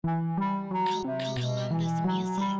Columbus Music.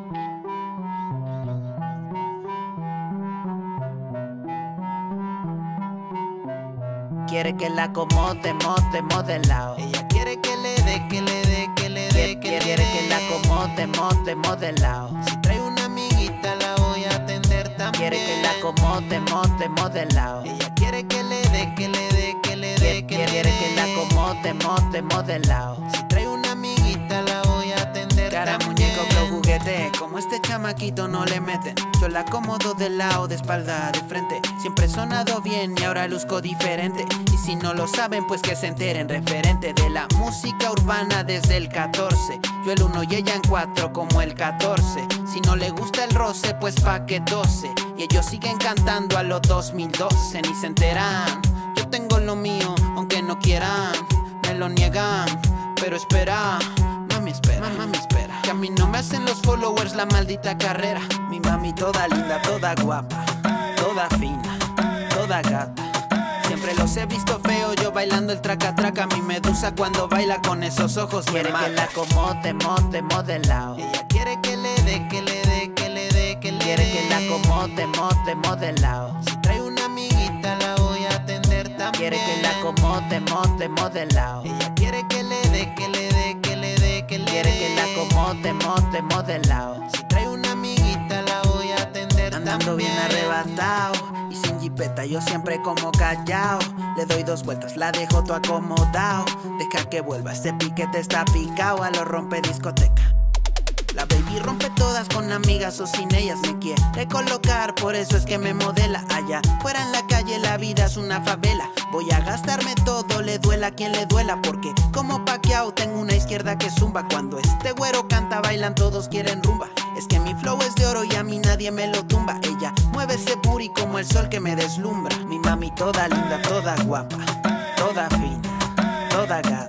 Quiere que la acomode, modelado. Ella quiere que le dé, que le dé, que le dé, que le dé. Quiere que la acomode, modelado. Si trae una amiguita la voy a atender también. Quiere que la acomode, modelado. Ella quiere que le dé, que le dé, que le dé, que le dé. Quiere que la acomode, modelado. Si trae una amiguita la voy a atender Cara, también. muñeco, flow, juguete. Como este chamaquito no le meten. Yo la acomodo de lado, de espalda, de frente. Siempre he sonado bien y ahora luzco diferente. Y si no lo saben, pues que se enteren. Referente de la música urbana desde el 14. Yo el 1 y ella en 4 como el 14. Si no le gusta el roce, pues pa' que 12. Y ellos siguen cantando a los 2012. Ni se enteran. Yo tengo lo mío, aunque no quieran. Me lo niegan, pero espera. Mami espera, que a mí no me hacen los followers la maldita carrera. Mi mami toda linda, toda guapa, toda fina, toda gata. Siempre los he visto feos, yo bailando el traca traca. Mi medusa cuando baila con esos ojos quiere que la acomode, modelado. Ella quiere que le dé, que le dé, que le dé, que le dé. Quiere que la acomode, modelado. Si trae una amiguita la voy a atender también. Quiere que la acomode, modelado. Ella quiere que le dé, que le dé, que le dé, que le dé. Quiere que la acomode, modelado. Si trae una amiguita la voy a atender Andando también. bien arrebatado y sin jipeta, yo siempre como callao. Le doy 2 vueltas, la dejo todo acomodado. Deja que vuelva, este piquete está picao. A lo rompe discoteca. La baby rompe todas con amigas o sin ellas. Me quiere colocar, por eso es que me modela. Allá fuera en la calle la vida es una favela. Voy a gastarme todo, le duela a quien le duela. Porque como Pacquiao tengo una izquierda que zumba. Cuando este güero canta bailan todos quieren rumba. Es que mi flow es de oro y a mí nadie me lo tumba. Ella mueve ese booty como el sol que me deslumbra. Mi mami toda linda, toda guapa, toda fina, toda gata.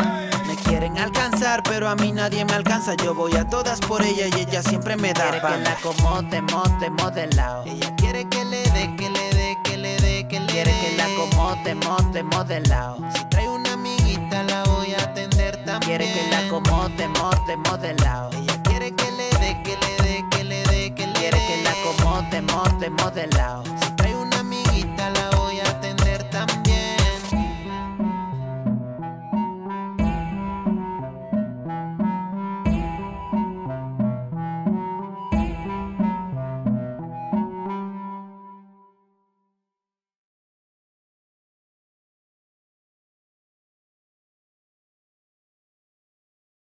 Me quieren alcanzar, pero a mí nadie me alcanza. Yo voy a todas por ella y ella siempre me da. Quiere que la acomode, modelado. Ella quiere que le dé, que le dé, que le dé, que le dé. Quiere que la acomode, modelado. Si trae una amiguita la voy a atender también. Quiere que la acomode, modelado. Ella quiere que le dé, que le dé, que le dé, que le dé. Quiere que la acomode, modelado. Si